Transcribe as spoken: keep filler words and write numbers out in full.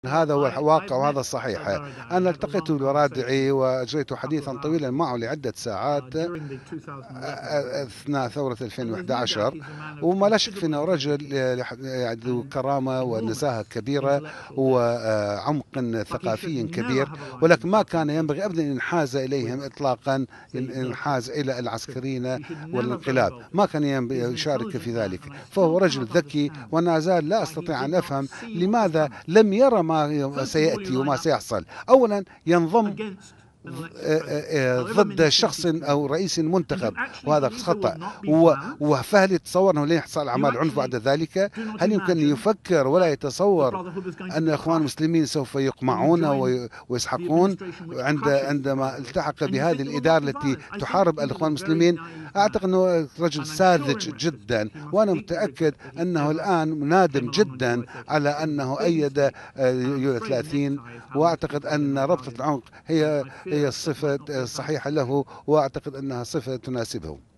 هذا هو الواقع وهذا الصحيح. أنا التقيت بالورادعي وأجريت حديثا طويلا معه لعدة ساعات أثناء ثورة ألفين وأحد عشر، وما لا شك في أنه رجل ذو كرامة ونزاهة كبيرة وعمق ثقافي كبير، ولكن ما كان ينبغي أبدا أن ينحاز إليهم إطلاقا، ينحاز إلى العسكريين والانقلاب، ما كان يشارك في ذلك. فهو رجل ذكي، وأنا زال لا أستطيع أن أفهم لماذا لم يرى ما سيأتي وما سيحصل. أولا ينضم ضد شخص أو رئيس منتخب، وهذا خطأ. فهل يتصور أنه لن يحصل أعمال عنف بعد ذلك؟ هل يمكن أن يفكر ولا يتصور أن الإخوان المسلمين سوف يقمعون ويسحقون عند عندما التحق بهذه الإدارة التي تحارب الإخوان المسلمين؟ أعتقد أنه رجل ساذج جدا، وأنا متأكد أنه الآن نادم جدا على أنه أيد يوليو ثلاثين، وأعتقد أن ربطة العنق هي هي الصفة الصحيحة له، وأعتقد أنها صفة تناسبه.